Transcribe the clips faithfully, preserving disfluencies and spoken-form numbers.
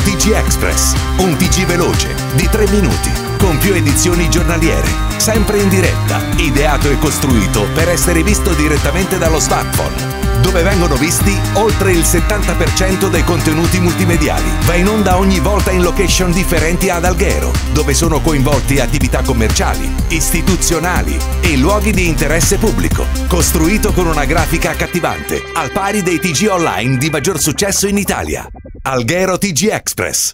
T G Express, un T G veloce di tre minuti, con più edizioni giornaliere, sempre in diretta, ideato e costruito per essere visto direttamente dallo smartphone, dove vengono visti oltre il settanta per cento dei contenuti multimediali. Va in onda ogni volta in location differenti ad Alghero, dove sono coinvolti attività commerciali, istituzionali e luoghi di interesse pubblico. Costruito con una grafica accattivante, al pari dei T G online di maggior successo in Italia. Alghero T G Express.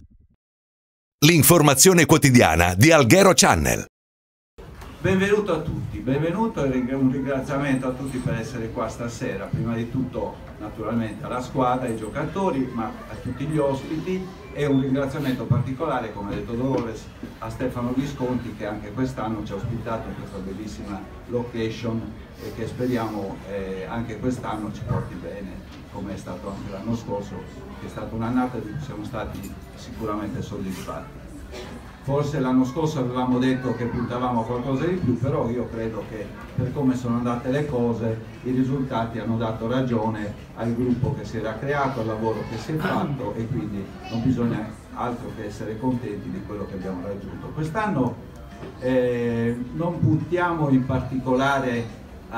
L'informazione quotidiana di Alghero Channel. Benvenuto a tutti, benvenuto e un ringraziamento a tutti per essere qua stasera. Prima di tutto naturalmente alla squadra, ai giocatori, ma a tutti gli ospiti, e un ringraziamento particolare, come ha detto Dolores, a Stefano Visconti, che anche quest'anno ci ha ospitato in questa bellissima location e che speriamo eh, anche quest'anno ci porti bene, come è stato anche l'anno scorso, che è stata un'annata di cui siamo stati sicuramente soddisfatti. Forse l'anno scorso avevamo detto che puntavamo a qualcosa di più, però io credo che per come sono andate le cose i risultati hanno dato ragione al gruppo che si era creato, al lavoro che si è fatto, e quindi non bisogna altro che essere contenti di quello che abbiamo raggiunto. Quest'anno eh, non puntiamo in particolare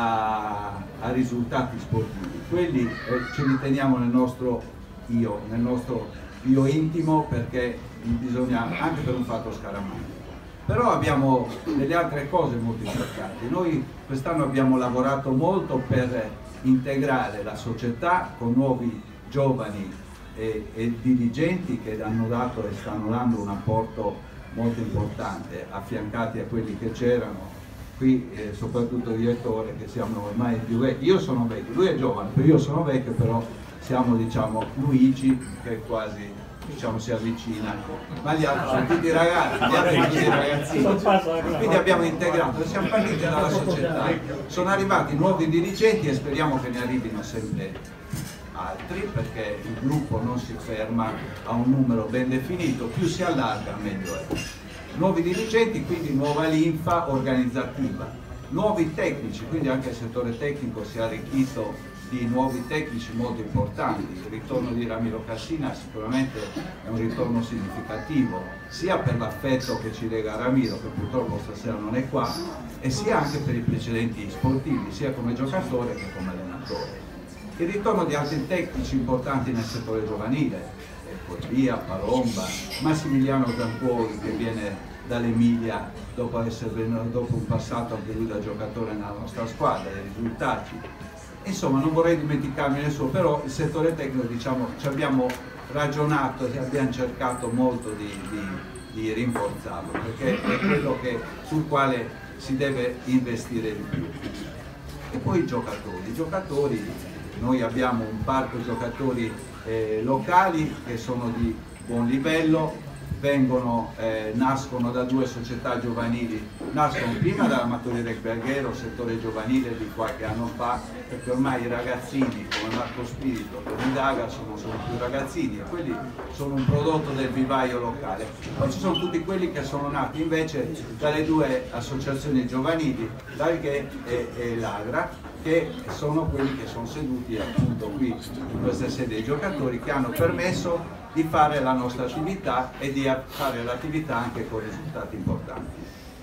a, a risultati sportivi, quelli eh, ce li teniamo nel nostro io, nel nostro io intimo, perché bisogna, anche per un fatto scaramantico. Però abbiamo delle altre cose molto importanti. Noi quest'anno abbiamo lavorato molto per integrare la società con nuovi giovani e, e dirigenti che hanno dato e stanno dando un apporto molto importante, affiancati a quelli che c'erano qui, eh, soprattutto il direttore, che siamo ormai più vecchi. Io sono vecchio, lui è giovane, io sono vecchio, però siamo, diciamo, Luigi che quasi, diciamo, si avvicina, ma gli altri sono tutti ragazzi, gli altri sono tutti ragazzini. Quindi abbiamo integrato, siamo partiti dalla società, sono arrivati nuovi dirigenti e speriamo che ne arrivino sempre altri, perché il gruppo non si ferma a un numero ben definito, più si allarga meglio è. Nuovi dirigenti, quindi nuova linfa organizzativa, nuovi tecnici, quindi anche il settore tecnico si è arricchito di nuovi tecnici molto importanti. Il ritorno di Ramiro Cassina sicuramente è un ritorno significativo, sia per l'affetto che ci lega a Ramiro, che purtroppo stasera non è qua, e sia anche per i precedenti sportivi, sia come giocatore che come allenatore. Il ritorno di altri tecnici importanti nel settore giovanile, Corvia, Palomba, Massimiliano Zampuoli, che viene dall'Emilia dopo, dopo un passato anche lui da giocatore nella nostra squadra, dei risultati. Insomma, non vorrei dimenticarmi nessuno, però il settore tecnico, diciamo, ci abbiamo ragionato e abbiamo cercato molto di, di, di rinforzarlo, perché è quello che, sul quale si deve investire di più. E poi i giocatori. I giocatori, noi abbiamo un parco giocatori eh, locali che sono di buon livello, vengono, eh, nascono da due società giovanili, nascono prima dall'Amatori Rugby Alghero, settore giovanile di qualche anno fa, perché ormai i ragazzini come Marco Spirito, come Daga sono, sono più ragazzini, e quelli sono un prodotto del vivaio locale. Poi ci sono tutti quelli che sono nati invece dalle due associazioni giovanili, l'Alghe e, e l'Agra, che sono quelli che sono seduti appunto qui in questa sede dei giocatori, che hanno permesso di fare la nostra attività e di fare l'attività anche con risultati importanti.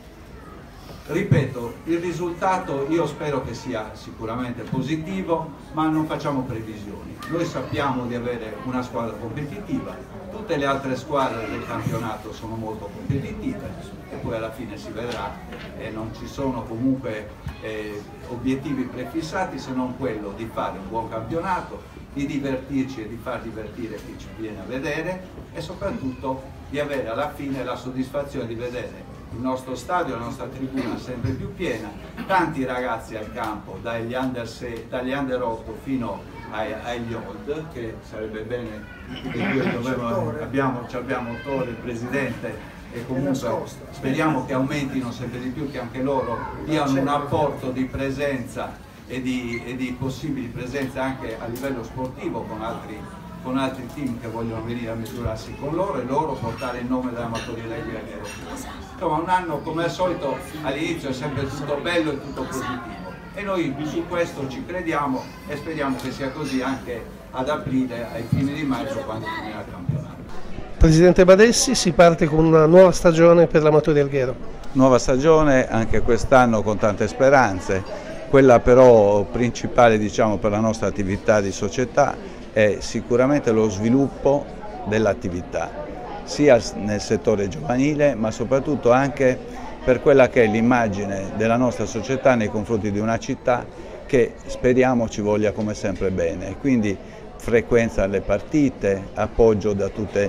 Ripeto, il risultato io spero che sia sicuramente positivo, ma non facciamo previsioni. Noi sappiamo di avere una squadra competitiva, tutte le altre squadre del campionato sono molto competitive e poi alla fine si vedrà, e non ci sono comunque eh, obiettivi prefissati se non quello di fare un buon campionato, di divertirci e di far divertire chi ci viene a vedere, e soprattutto di avere alla fine la soddisfazione di vedere il nostro stadio, la nostra tribuna sempre più piena, tanti ragazzi al campo, dagli under, sei, dagli under otto fino ai, agli old, che sarebbe bene che dovevamo, abbiamo, abbiamo Tore, il presidente, e comunque speriamo che aumentino sempre di più, che anche loro diano un apporto di presenza e di, e di possibili presenze anche a livello sportivo con altri, con altri team che vogliono venire a misurarsi con loro, e loro portare il nome dell'Amatori Rugby Alghero. Insomma, un anno come al solito all'inizio è sempre tutto bello e tutto positivo, e noi su questo ci crediamo e speriamo che sia così anche ad aprile, ai fine di maggio, quando finirà il campionato. Presidente Badessi, si parte con una nuova stagione per l'Amatori Alghero. Nuova stagione anche quest'anno con tante speranze, quella però principale, diciamo, per la nostra attività di società è sicuramente lo sviluppo dell'attività, sia nel settore giovanile ma soprattutto anche per quella che è l'immagine della nostra società nei confronti di una città che speriamo ci voglia come sempre bene. Quindi frequenza alle partite, appoggio da tutte,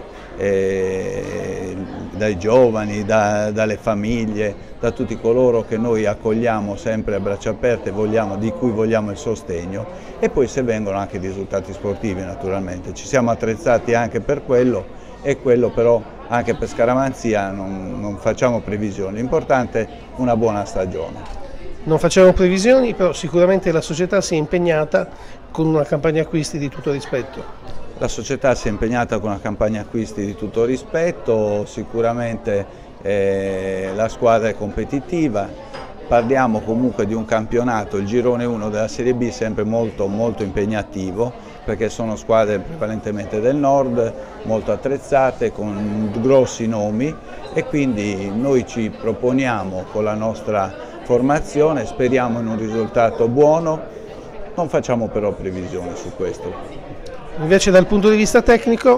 eh, dai giovani, da, dalle famiglie, da tutti coloro che noi accogliamo sempre a braccia aperte, vogliamo, di cui vogliamo il sostegno, e poi se vengono anche i risultati sportivi naturalmente. Ci siamo attrezzati anche per quello, e quello però anche per Scaramanzia non, non facciamo previsioni, l'importante è una buona stagione. Non facciamo previsioni, però sicuramente la società si è impegnata con una campagna acquisti di tutto rispetto. La società si è impegnata con una campagna acquisti di tutto rispetto, sicuramente eh, la squadra è competitiva, parliamo comunque di un campionato, il girone uno della Serie B, sempre molto, molto impegnativo, perché sono squadre prevalentemente del nord, molto attrezzate, con grossi nomi, e quindi noi ci proponiamo con la nostra formazione, speriamo in un risultato buono, non facciamo però previsioni su questo. Invece dal punto di vista tecnico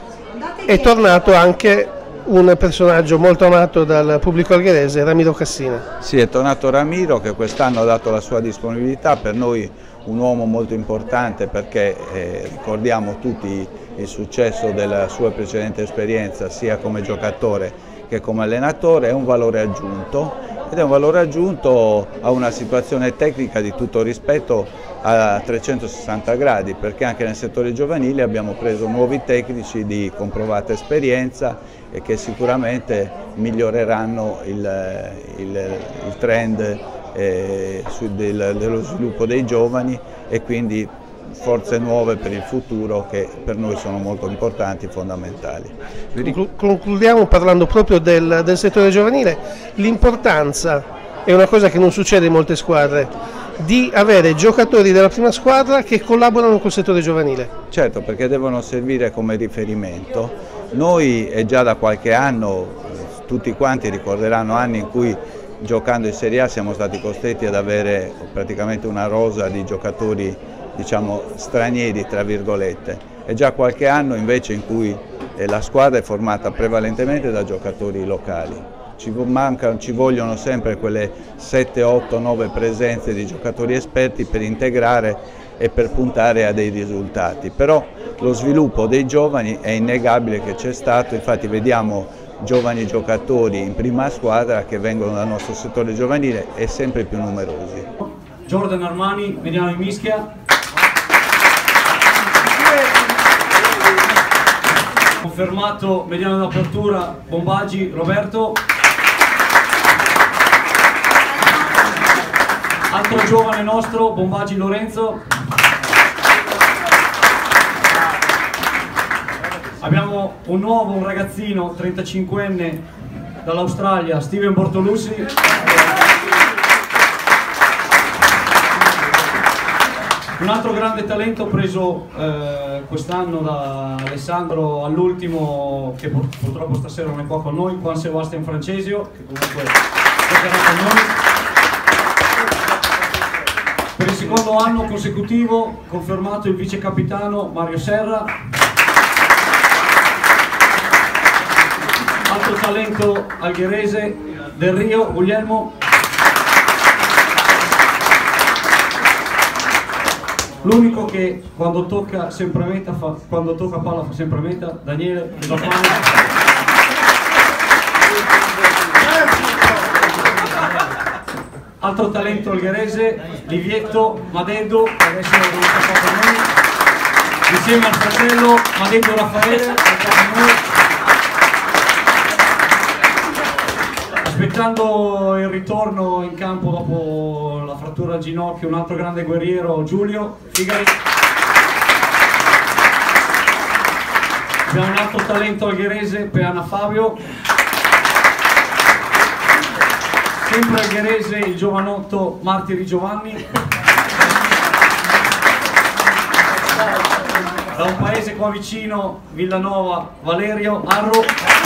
è tornato anche un personaggio molto amato dal pubblico algherese, Ramiro Cassina. Sì, è tornato Ramiro, che quest'anno ha dato la sua disponibilità, per noi un uomo molto importante, perché eh, ricordiamo tutti il successo della sua precedente esperienza sia come giocatore che come allenatore, è un valore aggiunto, ed è un valore aggiunto a una situazione tecnica di tutto rispetto a trecentosessanta gradi, perché anche nel settore giovanile abbiamo preso nuovi tecnici di comprovata esperienza e che sicuramente miglioreranno il, il, il trend eh, su del, dello sviluppo dei giovani, e quindi forze nuove per il futuro che per noi sono molto importanti e fondamentali. Concludiamo parlando proprio del, del settore giovanile. L'importanza, è una cosa che non succede in molte squadre, di avere giocatori della prima squadra che collaborano col settore giovanile. Certo, perché devono servire come riferimento. Noi è già da qualche anno, tutti quanti ricorderanno anni in cui giocando in Serie A siamo stati costretti ad avere praticamente una rosa di giocatori, diciamo, stranieri tra virgolette. È già qualche anno invece in cui eh, la squadra è formata prevalentemente da giocatori locali. Ci mancano, ci vogliono sempre quelle sette, otto, nove presenze di giocatori esperti per integrare e per puntare a dei risultati. Però lo sviluppo dei giovani è innegabile che c'è stato, infatti vediamo giovani giocatori in prima squadra che vengono dal nostro settore giovanile e sempre più numerosi. Jordan Armani, Mediano di Mischia. Confermato mediano d'apertura Bombaggi Roberto. Altro giovane nostro Bombaggi Lorenzo. Abbiamo un nuovo, un ragazzino trentacinquenne dall'Australia, Steven Bortolussi. Un altro grande talento preso eh, quest'anno da Alessandro all'ultimo, che pur purtroppo stasera non è qua con noi, Juan Sebastian Francesio, che comunque giocherà con noi. Per il secondo anno consecutivo confermato il vice capitano Mario Serra. Altro talento algherese, Del Rio Guglielmo. L'unico che quando tocca sempre meta fa, quando tocca palla fa sempre meta, Daniele della Fama. Altro talento algherese, Livietto Madeddo, che adesso non sta qua con noi, insieme al fratello Madeddo Raffaele, che sta con noi. Aspettando il ritorno in campo dopo la frattura al ginocchio, un altro grande guerriero, Giulio Figari. Abbiamo un altro talento algherese, Peana Fabio. Sempre algherese, il giovanotto Martiri Giovanni. da un paese qua vicino, Villanova, Valerio Arro.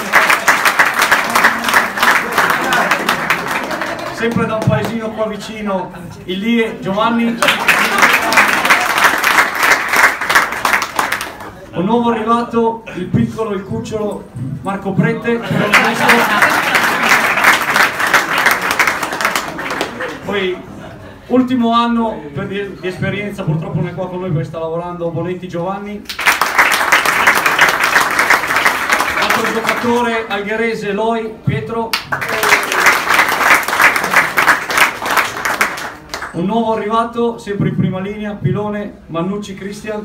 Sempre da un paesino qua vicino, Ilie Giovanni. Un nuovo arrivato, il piccolo, il cucciolo Marco Prete. Poi ultimo anno per di, di esperienza, purtroppo non è qua con noi perché sta lavorando Bonetti Giovanni. Altro giocatore algherese, Eloi Pietro. Un nuovo arrivato, sempre in prima linea, pilone, Mannucci Cristian.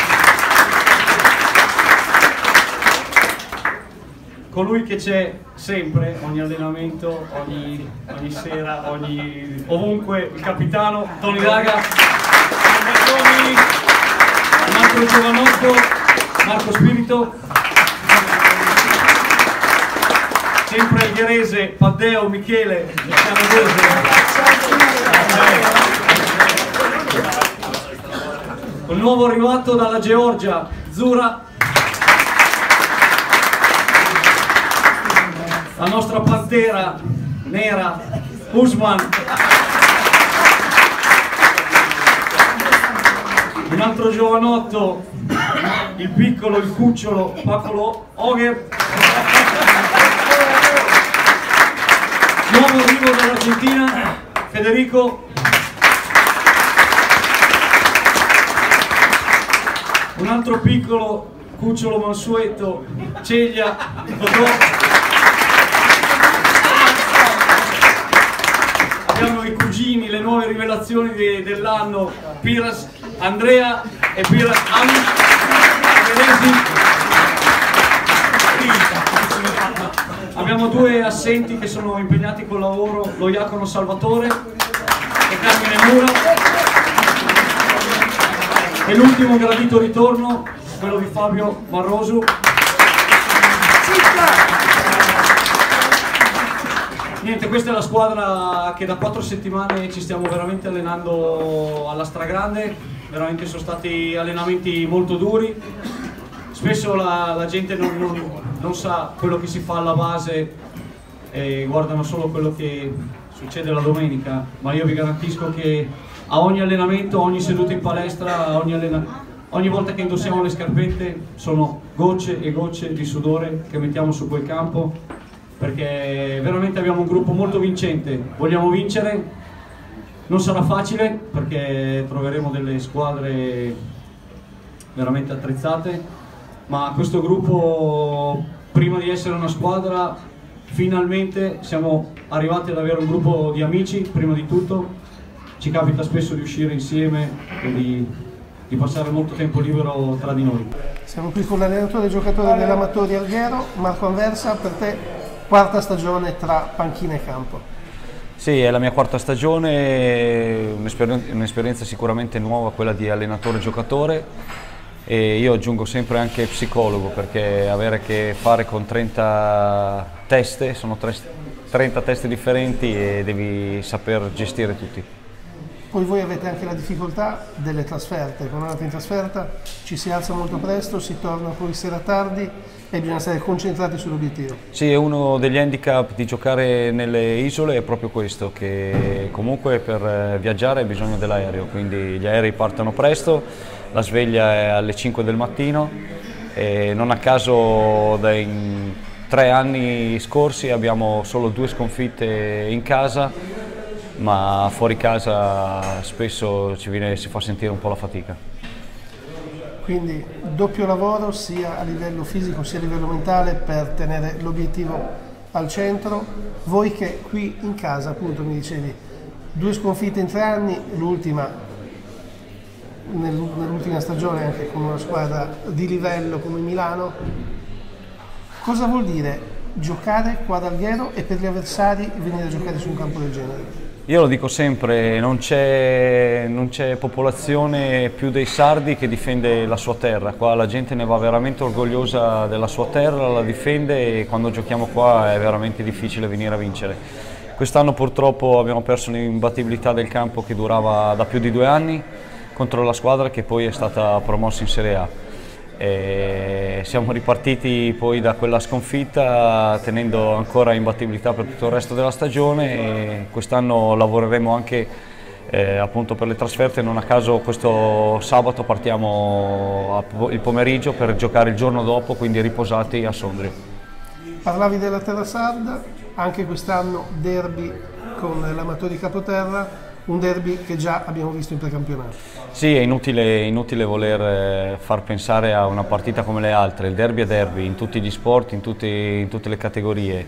Colui che c'è sempre, ogni allenamento, ogni, ogni sera, ogni, ovunque, il capitano, Tony Daga. Un altro giovanotto, Marco Spirito. Sempre algherese, Paddeo Michele, un nuovo arrivato dalla Georgia, Zura. La nostra pantera nera, Usman. Un altro giovanotto, il piccolo, il cucciolo, Pacolo Ogher. Nuovo arrivo dall'Argentina, Federico. Un altro piccolo, cucciolo mansueto, Ceglia, Totò. Abbiamo i cugini, le nuove rivelazioni de, dell'anno, Piras Andrea e Piras Ami. Abbiamo due assenti che sono impegnati col lavoro, lo Iacono Salvatore e Carmine Mura. E l'ultimo gradito ritorno, quello di Fabio Marrosu. Niente, questa è la squadra che da quattro settimane ci stiamo veramente allenando alla stragrande, veramente sono stati allenamenti molto duri, spesso la, la gente non, non, non sa quello che si fa alla base e guardano solo quello che succede la domenica, ma io vi garantisco che a ogni allenamento, ogni seduta in palestra, ogni, ogni volta che indossiamo le scarpette sono gocce e gocce di sudore che mettiamo su quel campo, perché veramente abbiamo un gruppo molto vincente, vogliamo vincere, non sarà facile perché troveremo delle squadre veramente attrezzate, ma questo gruppo, prima di essere una squadra, finalmente siamo arrivati ad avere un gruppo di amici, prima di tutto, ci capita spesso di uscire insieme e di, di passare molto tempo libero tra di noi. Siamo qui con l'allenatore e giocatore dell'Amatori Alghero, Marco Anversa, per te quarta stagione tra panchina e campo. Sì, è la mia quarta stagione, un'esperienza sicuramente nuova, quella di allenatore e giocatore, e io aggiungo sempre anche psicologo, perché avere a che fare con trenta teste, sono trenta teste differenti e devi saper gestire tutti. Poi voi avete anche la difficoltà delle trasferte, quando andate in trasferta ci si alza molto presto, si torna poi sera tardi e bisogna stare concentrati sull'obiettivo. Sì, è uno degli handicap di giocare nelle isole è proprio questo, che comunque per viaggiare hai bisogno dell'aereo, quindi gli aerei partono presto, la sveglia è alle cinque del mattino e non a caso dai tre anni scorsi abbiamo solo due sconfitte in casa, ma fuori casa spesso ci viene, si fa sentire un po' la fatica. Quindi doppio lavoro sia a livello fisico sia a livello mentale per tenere l'obiettivo al centro. Voi che qui in casa, appunto mi dicevi, due sconfitte in tre anni, l'ultima nell'ultima stagione anche con una squadra di livello come Milano. Cosa vuol dire giocare qua ad Alghero e per gli avversari venire a giocare su un campo del genere? Io lo dico sempre, non c'è popolazione più dei sardi che difende la sua terra, qua la gente ne va veramente orgogliosa della sua terra, la difende e quando giochiamo qua è veramente difficile venire a vincere. Quest'anno purtroppo abbiamo perso l'imbattibilità del campo che durava da più di due anni contro la squadra che poi è stata promossa in Serie A. e siamo ripartiti poi da quella sconfitta tenendo ancora imbattibilità per tutto il resto della stagione e quest'anno lavoreremo anche eh, appunto per le trasferte. Non a caso questo sabato partiamo il pomeriggio per giocare il giorno dopo, quindi riposati a Sondrio. Parlavi della terra sarda, anche quest'anno derby con l'Amatori Capoterra, un derby che già abbiamo visto in precampionato. Sì, è inutile, inutile voler far pensare a una partita come le altre. Il derby è derby in tutti gli sport, in, tutti, in tutte le categorie.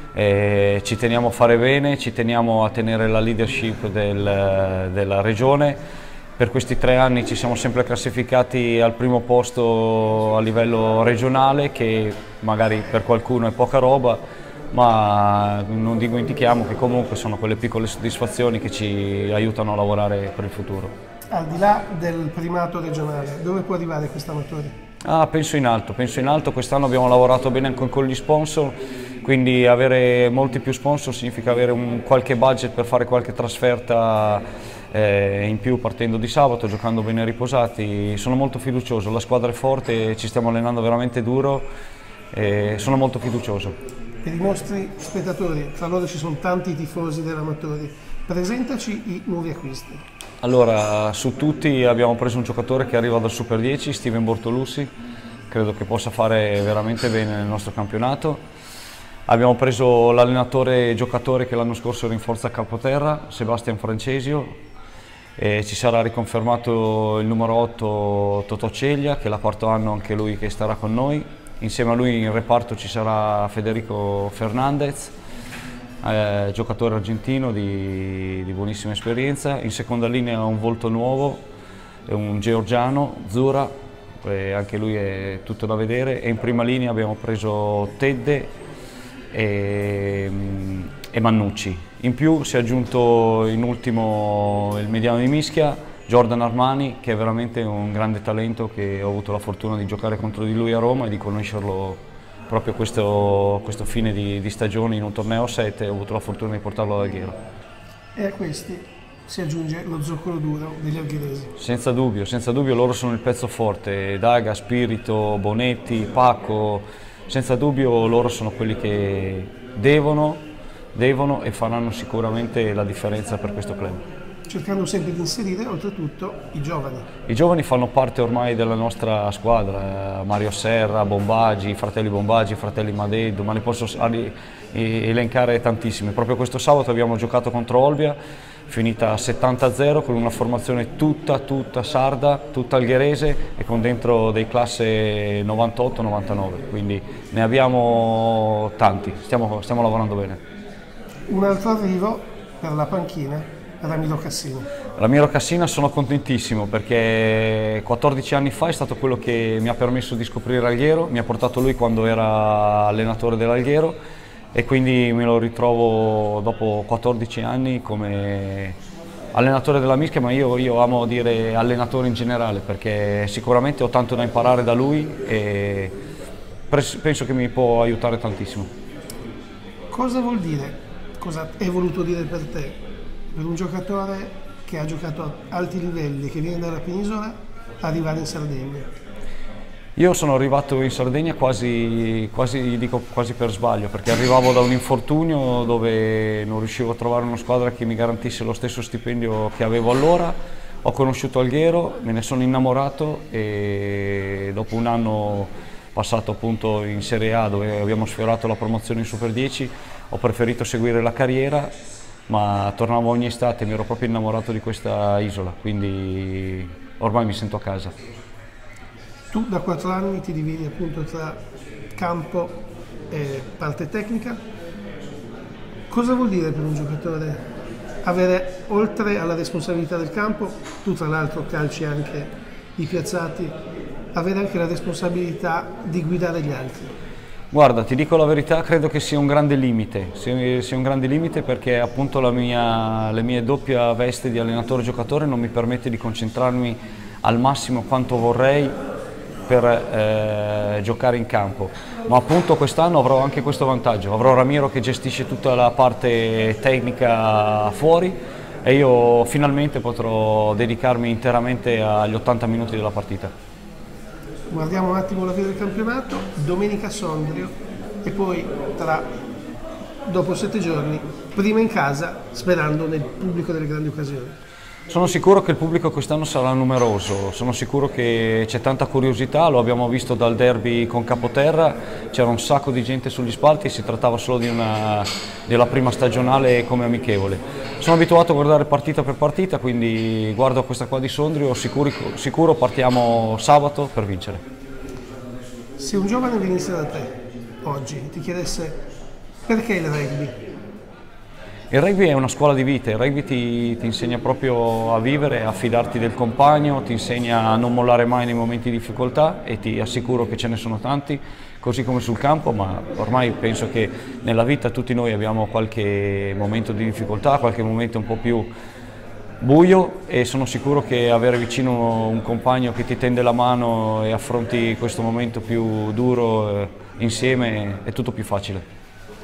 E ci teniamo a fare bene, ci teniamo a tenere la leadership del, della regione. Per questi tre anni ci siamo sempre classificati al primo posto a livello regionale, che magari per qualcuno è poca roba, ma non dimentichiamo che comunque sono quelle piccole soddisfazioni che ci aiutano a lavorare per il futuro. Al di là del primato regionale, dove può arrivare questa Amatori? Ah, penso in alto, penso in alto. Quest'anno abbiamo lavorato bene anche con gli sponsor, quindi avere molti più sponsor significa avere un qualche budget per fare qualche trasferta eh, in più partendo di sabato, giocando bene riposati. Sono molto fiducioso, la squadra è forte, ci stiamo allenando veramente duro e sono molto fiducioso. Per i nostri spettatori, tra loro ci sono tanti tifosi dell'Amatori, presentaci i nuovi acquisti. Allora, su tutti abbiamo preso un giocatore che arriva dal Super dieci, Steven Bortolussi, credo che possa fare veramente bene nel nostro campionato. Abbiamo preso l'allenatore e giocatore che l'anno scorso era in Forza Capoterra, Sebastian Francesio, e ci sarà riconfermato il numero otto Totò Ceglia, che è il quarto anno anche lui che starà con noi. Insieme a lui in reparto ci sarà Federico Fernandez, eh, giocatore argentino di, di buonissima esperienza. In seconda linea un volto nuovo, è un georgiano, Zura, eh, anche lui è tutto da vedere. E in prima linea abbiamo preso Tedde e, e Mannucci. In più si è aggiunto in ultimo il mediano di Mischia, Jordan Armani, che è veramente un grande talento, che ho avuto la fortuna di giocare contro di lui a Roma e di conoscerlo proprio questo, questo fine di, di stagione in un torneo a sette, ho avuto la fortuna di portarlo ad Alghero. E a questi si aggiunge lo zoccolo duro degli algheresi. Senza dubbio, senza dubbio loro sono il pezzo forte, Daga, Spirito, Bonetti, Paco, senza dubbio loro sono quelli che devono, devono e faranno sicuramente la differenza per questo club. Cercando sempre di inserire oltretutto i giovani. I giovani fanno parte ormai della nostra squadra, Mario Serra, Bombagi, i fratelli Bombagi, i fratelli Madeddu, ma ne posso elencare tantissimi. Proprio questo sabato abbiamo giocato contro Olbia, finita settanta a zero con una formazione tutta, tutta sarda, tutta algherese e con dentro dei classe novantotto novantanove, quindi ne abbiamo tanti, stiamo, stiamo lavorando bene. Un altro arrivo per la panchina, Ramiro Cassina. Ramiro Cassina sono contentissimo perché quattordici anni fa è stato quello che mi ha permesso di scoprire Alghero, mi ha portato lui quando era allenatore dell'Alghero e quindi me lo ritrovo dopo quattordici anni come allenatore della Mischia, ma io, io amo dire allenatore in generale perché sicuramente ho tanto da imparare da lui e penso che mi può aiutare tantissimo. Cosa vuol dire, cosa è voluto dire per te? Per un giocatore che ha giocato a alti livelli, che viene dalla penisola, arrivare in Sardegna? Io sono arrivato in Sardegna quasi, quasi, dico quasi per sbaglio, perché arrivavo da un infortunio dove non riuscivo a trovare una squadra che mi garantisse lo stesso stipendio che avevo allora. Ho conosciuto Alghero, me ne sono innamorato e dopo un anno passato appunto in Serie A dove abbiamo sfiorato la promozione in Super dieci, ho preferito seguire la carriera, ma tornavo ogni estate, mi ero proprio innamorato di questa isola, quindi ormai mi sento a casa. Tu da quattro anni ti dividi appunto tra campo e parte tecnica. Cosa vuol dire per un giocatore avere, oltre alla responsabilità del campo, tu tra l'altro calci anche i piazzati, avere anche la responsabilità di guidare gli altri? Guarda, ti dico la verità, credo che sia un grande limite, sia, sia un grande limite perché appunto la mia, la mia doppia veste di allenatore-giocatore non mi permette di concentrarmi al massimo quanto vorrei per eh, giocare in campo, ma appunto quest'anno avrò anche questo vantaggio, avrò Ramiro che gestisce tutta la parte tecnica fuori e io finalmente potrò dedicarmi interamente agli ottanta minuti della partita. guardiamo un attimo la via del campionato, domenica a Sondrio e poi tra, dopo sette giorni, prima in casa, sperando nel pubblico delle grandi occasioni. Sono sicuro che il pubblico quest'anno sarà numeroso, sono sicuro che c'è tanta curiosità, lo abbiamo visto dal derby con Capoterra, c'era un sacco di gente sugli spalti, si trattava solo di una, della prima stagionale come amichevole. Sono abituato a guardare partita per partita, quindi guardo questa qua di Sondrio, sicuro, sicuro partiamo sabato per vincere. Se un giovane venisse da te oggi ti chiedesse perché il rugby? Il rugby è una scuola di vita, il rugby ti, ti insegna proprio a vivere, a fidarti del compagno, ti insegna a non mollare mai nei momenti di difficoltà e ti assicuro che ce ne sono tanti, così come sul campo, ma ormai penso che nella vita tutti noi abbiamo qualche momento di difficoltà, qualche momento un po' più buio e sono sicuro che avere vicino un compagno che ti tende la mano e affronti questo momento più duro eh, insieme è tutto più facile.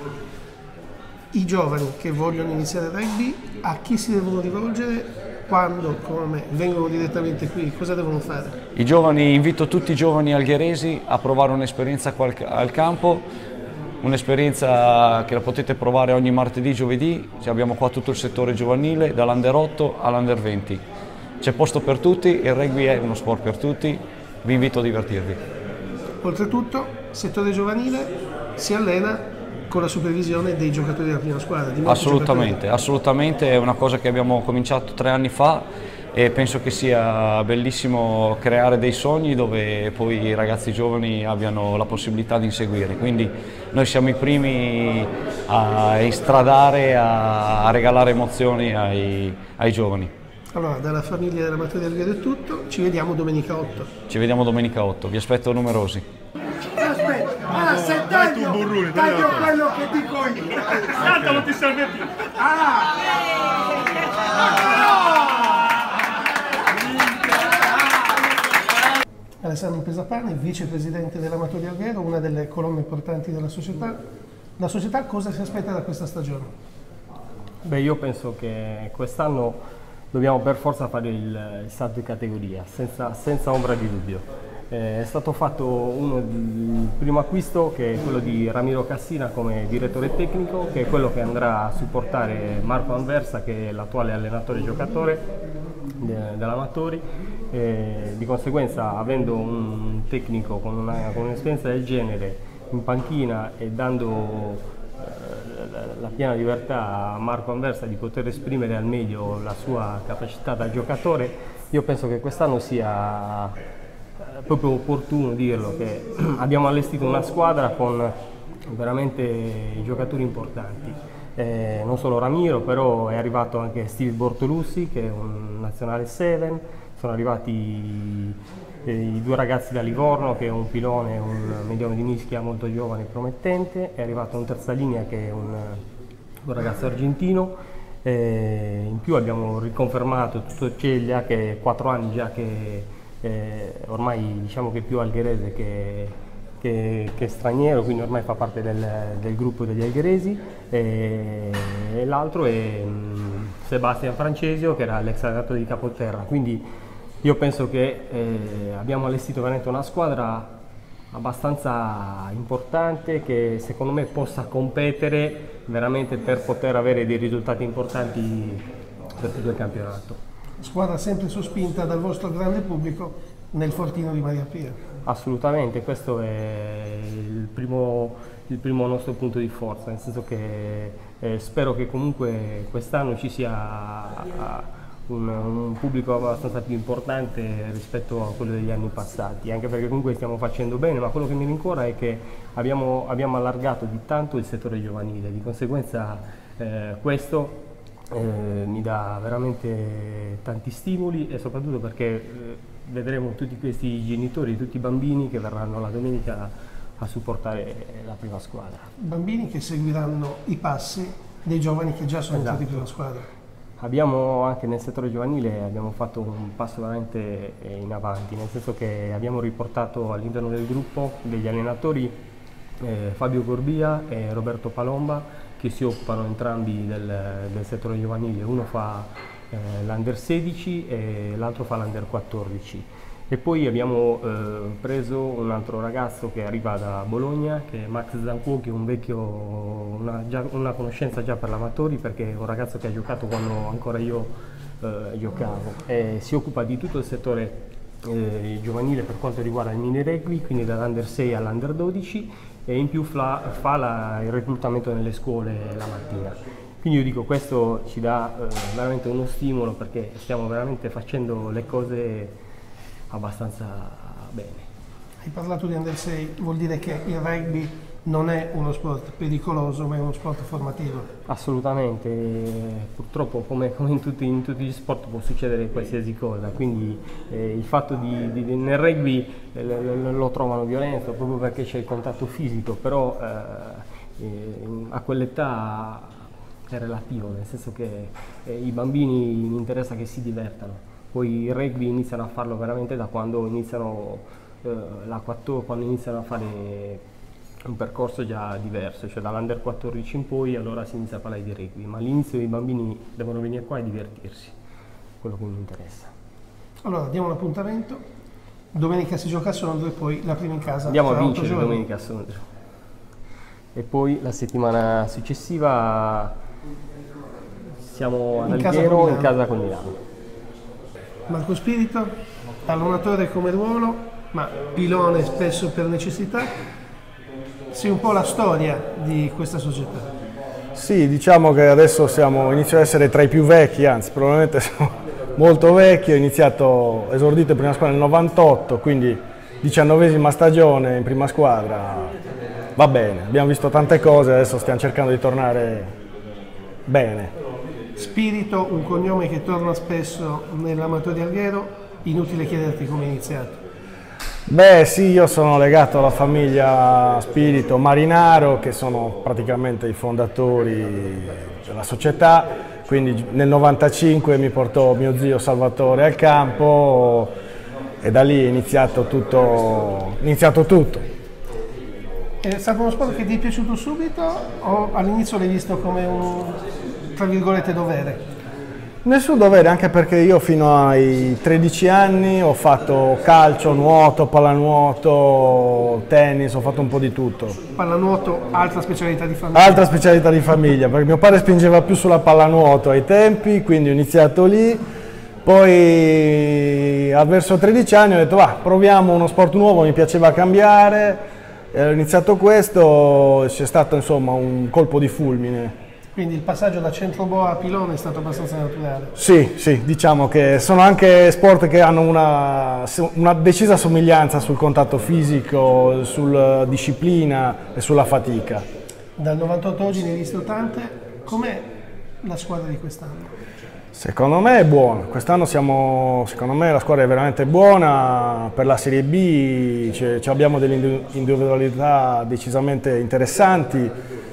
I giovani che vogliono iniziare il rugby, a chi si devono rivolgere, quando, come me, vengono direttamente qui, cosa devono fare? I giovani, invito tutti i giovani algheresi a provare un'esperienza al campo, un'esperienza che la potete provare ogni martedì, giovedì, abbiamo qua tutto il settore giovanile, dall'Under otto all'Under venti. C'è posto per tutti, il rugby è uno sport per tutti, vi invito a divertirvi. Oltretutto, settore giovanile si allena con la supervisione dei giocatori della prima squadra. Di assolutamente, giocatori. assolutamente, è una cosa che abbiamo cominciato tre anni fa e penso che sia bellissimo creare dei sogni dove poi i ragazzi giovani abbiano la possibilità di inseguire. Quindi noi siamo i primi a istradare, a, a regalare emozioni ai, ai giovani. Allora, dalla famiglia dell'Amatori Alghero è tutto, ci vediamo domenica otto. Ci vediamo domenica otto, vi aspetto numerosi. Aspetta, ah, se taglio, taglio quello che dico io. Tanto non ti serve più. Ah! Alessandro Pesapane, vicepresidente dell'Amatori Alghero, una delle colonne portanti della società. La società cosa si aspetta da questa stagione? Beh, io penso che quest'anno dobbiamo per forza fare il, il salto di categoria, senza, senza ombra di dubbio. Eh, è stato fatto uno di, il primo acquisto, che è quello di Ramiro Cassina come direttore tecnico, che è quello che andrà a supportare Marco Anversa, che è l'attuale allenatore e giocatore de, dell'Amatori. Eh, di conseguenza, avendo un tecnico con, una, con un'esperienza del genere in panchina e dando eh, la, la piena libertà a Marco Anversa di poter esprimere al meglio la sua capacità da giocatore, io penso che quest'anno sia proprio opportuno dirlo, che abbiamo allestito una squadra con veramente giocatori importanti, eh, non solo Ramiro, però è arrivato anche Steve Bortolussi, che è un nazionale seven, sono arrivati eh, i due ragazzi da Livorno, che è un pilone e un mediano di mischia molto giovane e promettente, è arrivato un terza linea che è un, un ragazzo argentino, eh, in più abbiamo riconfermato tutto Ceglia, che è quattro anni già che Eh, ormai diciamo che più algherese che, che, che straniero, quindi ormai fa parte del, del gruppo degli algheresi, e, e l'altro è um, Sebastian Francesio, che era l'ex allenatore di Capoterra. Quindi io penso che eh, abbiamo allestito veramente una squadra abbastanza importante, che secondo me possa competere veramente per poter avere dei risultati importanti per tutto il campionato. Squadra sempre sospinta dal vostro grande pubblico nel fortino di Maria Pia. Assolutamente, questo è il primo, il primo nostro punto di forza, nel senso che eh, spero che comunque quest'anno ci sia un, un pubblico abbastanza più importante rispetto a quello degli anni passati, anche perché comunque stiamo facendo bene, ma quello che mi rincuora è che abbiamo, abbiamo allargato di tanto il settore giovanile, di conseguenza eh, questo Eh, mi dà veramente tanti stimoli, e soprattutto perché eh, vedremo tutti questi genitori, tutti i bambini che verranno la domenica a supportare la prima squadra. Bambini che seguiranno i passi dei giovani che già sono entrati in prima squadra. Abbiamo anche nel settore giovanile abbiamo fatto un passo veramente in avanti, nel senso che abbiamo riportato all'interno del gruppo degli allenatori eh, Fabio Gorbia e Roberto Palomba, che si occupano entrambi del, del settore giovanile. Uno fa eh, l'Under sedici e l'altro fa l'Under quattordici. E poi abbiamo eh, preso un altro ragazzo che arriva da Bologna, che è Max Zancuo, che è un vecchio, una, già, una conoscenza già per l'amatori, perché è un ragazzo che ha giocato quando ancora io eh, giocavo, e si occupa di tutto il settore eh, giovanile per quanto riguarda il mini rugby, quindi dall'under sei all'under dodici, e in più fa, fa la, il reclutamento nelle scuole la mattina. Quindi io dico, questo ci dà eh, veramente uno stimolo, perché stiamo veramente facendo le cose abbastanza bene. Hai parlato di under sei, vuol dire che il rugby non è uno sport pericoloso, ma è uno sport formativo? Assolutamente, purtroppo come, come in, tutti, in tutti gli sport può succedere qualsiasi cosa, quindi eh, il fatto di, di, nel rugby eh, lo, lo trovano violento proprio perché c'è il contatto fisico, però eh, eh, a quell'età è relativo, nel senso che eh, i bambini mi interessa che si divertano. Poi il rugby iniziano a farlo veramente da quando iniziano, eh, la quattordici, quando iniziano a fare un percorso già diverso, cioè dall'under quattordici in poi allora si inizia a parlare di rugby, ma all'inizio i bambini devono venire qua e divertirsi, quello che mi interessa. Allora diamo un appuntamento, domenica si gioca a Sondrio e poi la prima in casa. Andiamo a vincere domenica a Sondrio. E poi la settimana successiva siamo ad Alghero in casa con Milano. Marco Spirito, allonatore come ruolo, ma pilone spesso per necessità. Sei un po' la storia di questa società. Sì, diciamo che adesso siamo, inizio ad essere tra i più vecchi, anzi probabilmente sono molto vecchi. Ho iniziato, esordito in prima squadra nel novantotto, quindi diciannovesima stagione in prima squadra. Va bene, abbiamo visto tante cose, adesso stiamo cercando di tornare bene. Spirito, un cognome che torna spesso nell'Amatori di Alghero, inutile chiederti come è iniziato. Beh sì, io sono legato alla famiglia Spirito Marinaro, che sono praticamente i fondatori della società, quindi nel novantacinque mi portò mio zio Salvatore al campo e da lì è iniziato tutto. È iniziato tutto. È stato uno sport che ti è piaciuto subito o all'inizio l'hai visto come un, tra virgolette, dovere? Nessun dovere, anche perché io fino ai tredici anni ho fatto calcio, nuoto, pallanuoto, tennis, ho fatto un po' di tutto. Pallanuoto, altra specialità di famiglia? Altra specialità di famiglia, perché mio padre spingeva più sulla pallanuoto ai tempi, quindi ho iniziato lì. Poi verso tredici anni ho detto va, proviamo uno sport nuovo, mi piaceva cambiare. E ho iniziato questo, c'è stato insomma un colpo di fulmine. Quindi il passaggio da centroboa a pilone è stato abbastanza naturale? Sì, sì, diciamo che sono anche sport che hanno una, una decisa somiglianza sul contatto fisico, sulla disciplina e sulla fatica. Dal novantotto oggi ne hai visto tante, com'è la squadra di quest'anno? Secondo me è buona, quest'anno siamo, secondo me la squadra è veramente buona, per la Serie B abbiamo delle individualità decisamente interessanti,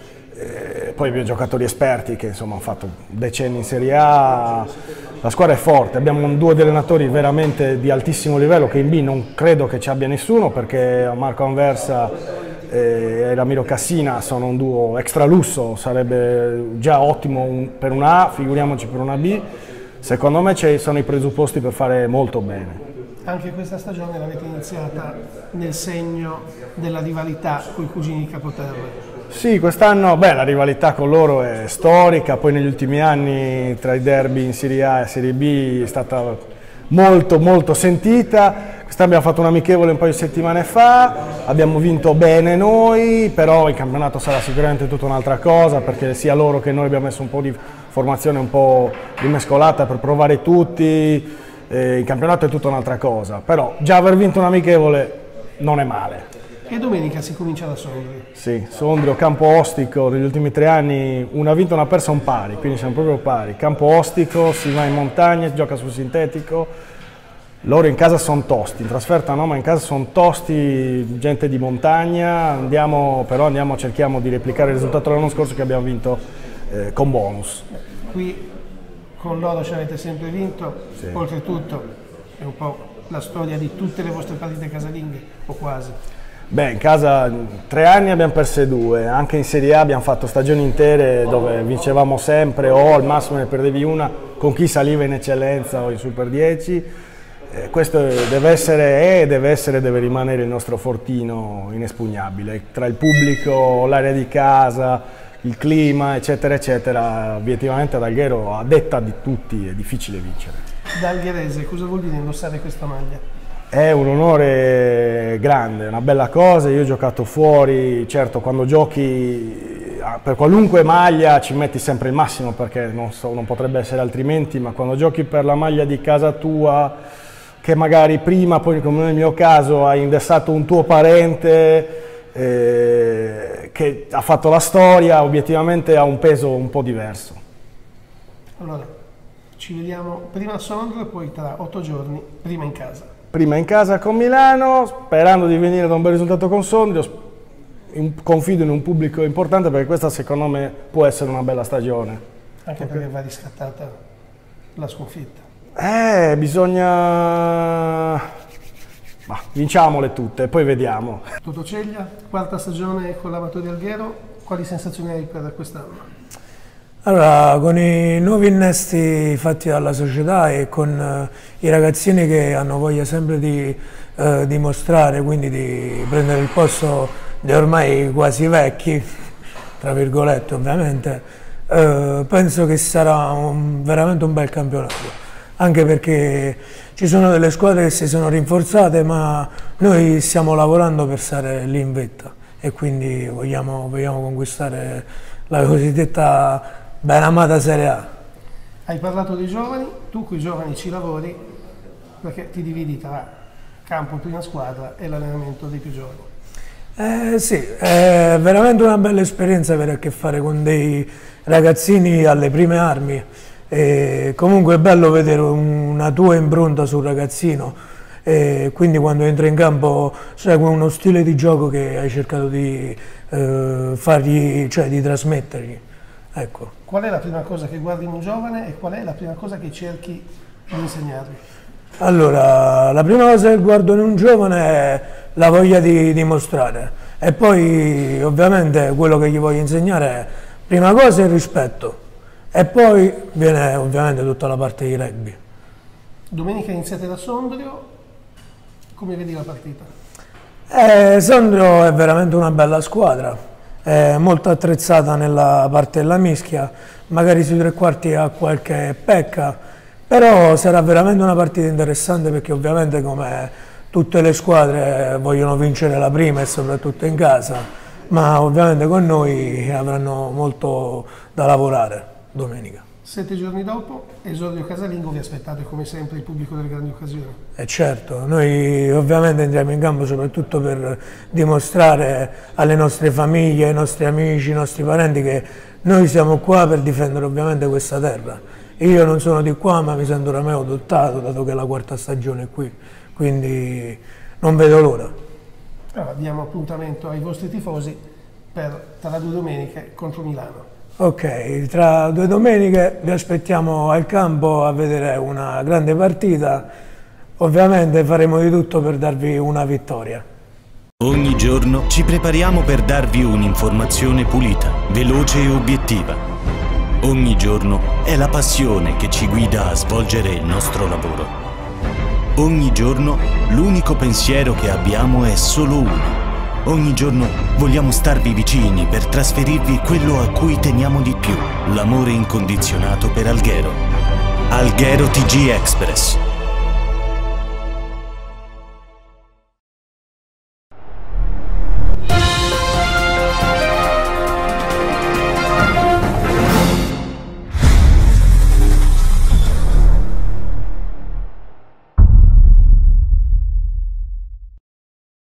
e poi abbiamo giocatori esperti che insomma hanno fatto decenni in Serie A, la squadra è forte, abbiamo un duo di allenatori veramente di altissimo livello che in B non credo che ci abbia nessuno, perché Marco Anversa e Ramiro Cassina sono un duo extra lusso, sarebbe già ottimo per una A, figuriamoci per una B. Secondo me ci sono i presupposti per fare molto bene. Anche questa stagione l'avete iniziata nel segno della rivalità con i cugini di Capoterre. Sì, quest'anno la rivalità con loro è storica, poi negli ultimi anni tra i derby in Serie A e Serie B è stata molto molto sentita. Quest'anno abbiamo fatto un amichevole un paio di settimane fa, abbiamo vinto bene noi, però il campionato sarà sicuramente tutta un'altra cosa, perché sia loro che noi abbiamo messo un po' di formazione un po' rimescolata per provare tutti, eh, il campionato è tutta un'altra cosa, però già aver vinto un amichevole non è male. E domenica si comincia da Sondrio. Sì, Sondrio, campo ostico, negli ultimi tre anni una vinta e una persa un pari, quindi siamo proprio pari. Campo ostico, si va in montagna, si gioca sul sintetico, loro in casa sono tosti, in trasferta no, ma in casa sono tosti, gente di montagna, andiamo, però andiamo, cerchiamo di replicare il risultato dell'anno scorso che abbiamo vinto eh, con bonus. Qui con loro ci avete sempre vinto, sì. Oltretutto è un po' la storia di tutte le vostre partite casalinghe, o quasi. Beh, in casa tre anni abbiamo perse due, anche in Serie A abbiamo fatto stagioni intere dove vincevamo sempre o al massimo ne perdevi una con chi saliva in eccellenza o in Super dieci. Eh, questo deve essere e deve essere, deve rimanere il nostro fortino inespugnabile. Tra il pubblico, l'area di casa, il clima, eccetera, eccetera, obiettivamente ad Alghero, a detta di tutti, è difficile vincere. Da algherese, cosa vuol dire indossare questa maglia? È un onore grande, una bella cosa. Io ho giocato fuori, certo quando giochi per qualunque maglia ci metti sempre il massimo, perché non, so, non potrebbe essere altrimenti, ma quando giochi per la maglia di casa tua, che magari prima, poi come nel mio caso, hai indossato un tuo parente eh, che ha fatto la storia, obiettivamente ha un peso un po' diverso. Allora, ci vediamo prima a Sondrio e poi tra otto giorni, prima in casa. Prima in casa con Milano, sperando di venire da un bel risultato con Sondrio, confido in un pubblico importante, perché questa secondo me può essere una bella stagione. Anche okay. Perché va riscattata la sconfitta. Eh, bisogna... Bah, vinciamole tutte, poi vediamo. Toto Ceglia, quarta stagione con l'Amatori Alghero, quali sensazioni hai per quest'anno? Allora, con i nuovi innesti fatti dalla società e con uh, i ragazzini che hanno voglia sempre di uh, dimostrare, quindi di prendere il posto di ormai quasi vecchi, tra virgolette ovviamente, uh, penso che sarà un, veramente un bel campionato, anche perché ci sono delle squadre che si sono rinforzate, ma noi stiamo lavorando per stare lì in vetta e quindi vogliamo, vogliamo conquistare la cosiddetta ben amata Serie A. Hai parlato dei giovani, tu con i giovani ci lavori perché ti dividi tra campo prima squadra e l'allenamento dei più giovani. Eh, sì, è veramente una bella esperienza avere a che fare con dei ragazzini alle prime armi. E comunque è bello vedere una tua impronta sul ragazzino, e quindi quando entra in campo segui uno stile di gioco che hai cercato di eh, fargli, cioè di trasmettergli. Ecco. Qual è la prima cosa che guardi in un giovane e qual è la prima cosa che cerchi di insegnargli? Allora, la prima cosa che guardo in un giovane è la voglia di dimostrare e poi ovviamente quello che gli voglio insegnare è, prima cosa, il rispetto e poi viene ovviamente tutta la parte di rugby. Domenica iniziate da Sondrio, come vedi la partita? Eh, Sondrio è veramente una bella squadra. È molto attrezzata nella parte della mischia, magari sui tre quarti ha qualche pecca, però sarà veramente una partita interessante perché ovviamente come tutte le squadre vogliono vincere la prima e soprattutto in casa, ma ovviamente con noi avranno molto da lavorare domenica. Sette giorni dopo, esordio casalingo, vi aspettate come sempre il pubblico delle grandi occasioni? E certo, noi ovviamente entriamo in campo soprattutto per dimostrare alle nostre famiglie, ai nostri amici, ai nostri parenti che noi siamo qua per difendere ovviamente questa terra. Io non sono di qua, ma mi sento oramai adottato, dato che è la quarta stagione qui, quindi non vedo l'ora. Allora, diamo appuntamento ai vostri tifosi per tra due domeniche contro Milano. Ok, tra due domeniche vi aspettiamo al campo a vedere una grande partita, ovviamente faremo di tutto per darvi una vittoria. Ogni giorno ci prepariamo per darvi un'informazione pulita, veloce e obiettiva. Ogni giorno è la passione che ci guida a svolgere il nostro lavoro. Ogni giorno l'unico pensiero che abbiamo è solo uno. Ogni giorno vogliamo starvi vicini per trasferirvi quello a cui teniamo di più, l'amore incondizionato per Alghero. Alghero T G Express.